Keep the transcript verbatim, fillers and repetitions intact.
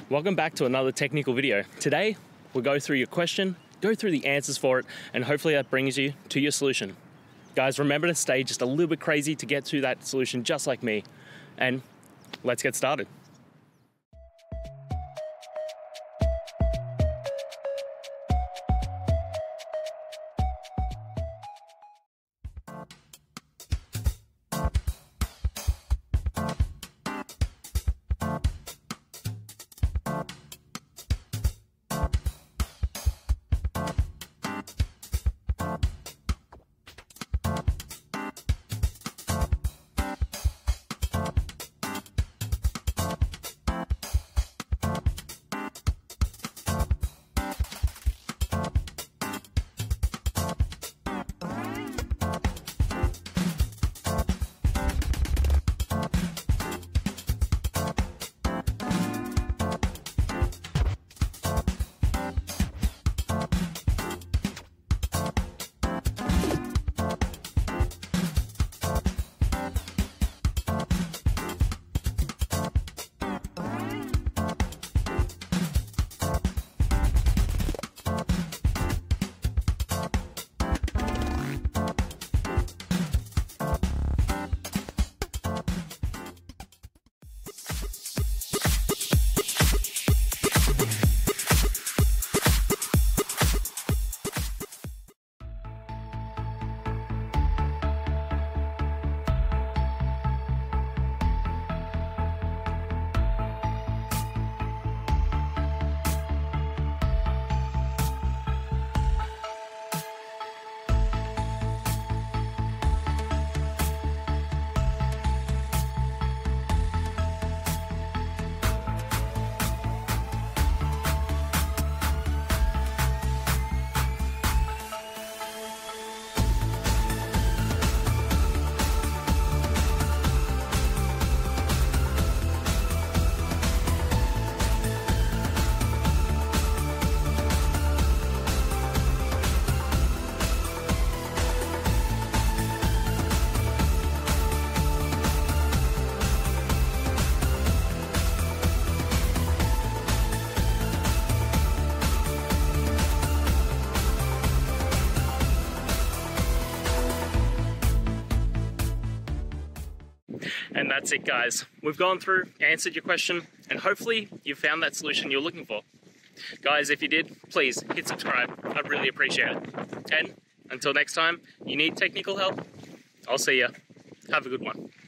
Welcome back to another technical video. Today, we'll go through your question, go through the answers for it, and hopefully that brings you to your solution. Guys, remember to stay just a little bit crazy to get to that solution just like me. And let's get started. And that's it, guys. We've gone through, answered your question, and hopefully you found that solution you're looking for. Guys, if you did, please hit subscribe. I'd really appreciate it. And until next time, you need technical help, I'll see ya. Have a good one.